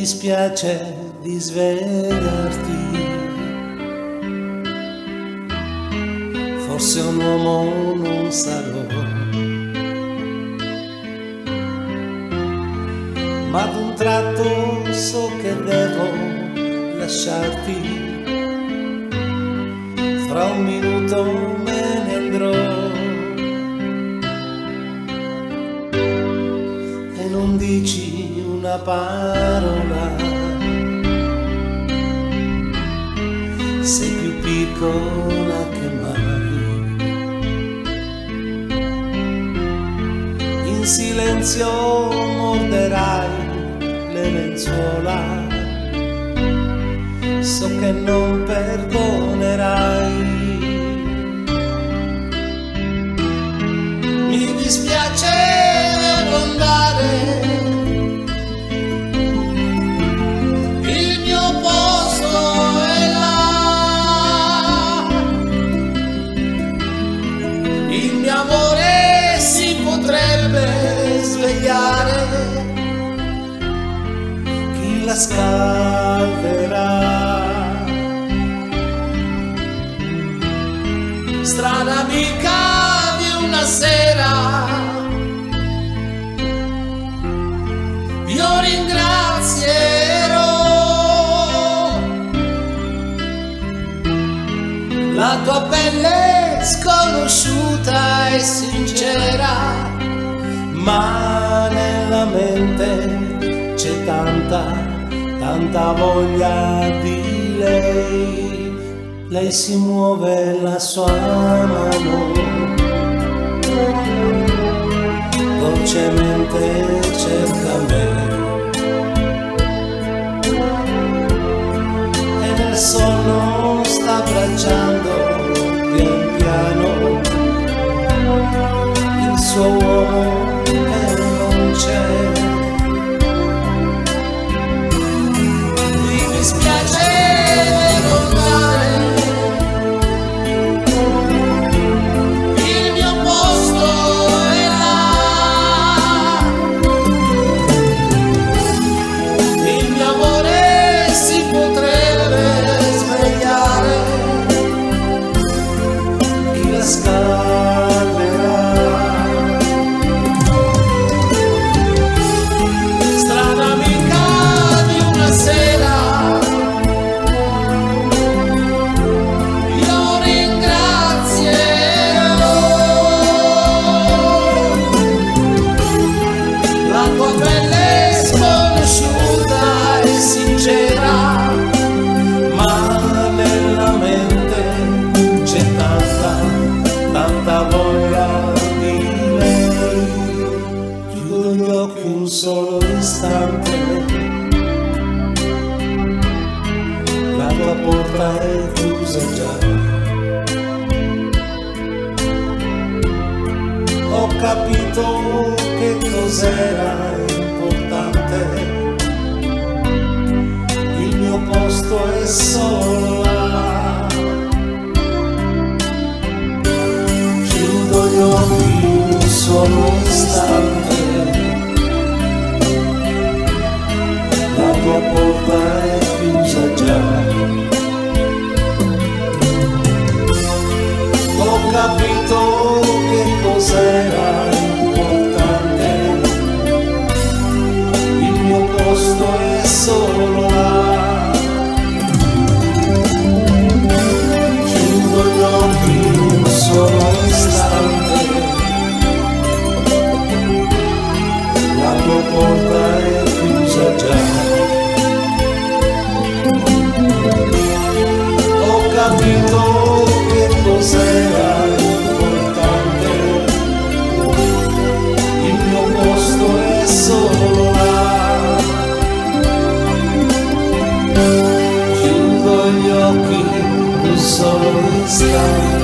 dispiace di svegliarti. Forse un uomo non sarò, ma ad un tratto so che devo lasciarti. Fra un minuto me ne andrò e non dici una parola. Sei più piccola che mai. In silenzio morderai le lenzuola. So che non perdonerai. Mi dispiace, devo andare. Il mio posto è là. Il mio amore si potrebbe svegliare. Chi la scalderà? Strana amica di una sera, io ringrazierò la tua pelle sconosciuta e sincera, ma nella mente c'è tanta voglia di lei. Lei si muove la sua mano, dolcemente cerca me, e nel sonno sta abbracciando pian piano il suo uomo che non c'è. Mi dispiace, devo andare. Un solo istante, la tua porta è chiusa già. Ho capito che cos'era importante, il mio posto è solo là. Chiudo gli occhi un solo istante, la tua porta è chiusa già. Ho capito che cos'era importante, il mio posto è solo là. Chiudo gli occhi un solo istante, la tua porta è chiusa già. Ho capito che cos'era importante, il mio posto è solo là. Chiudo gli occhi un solo istante,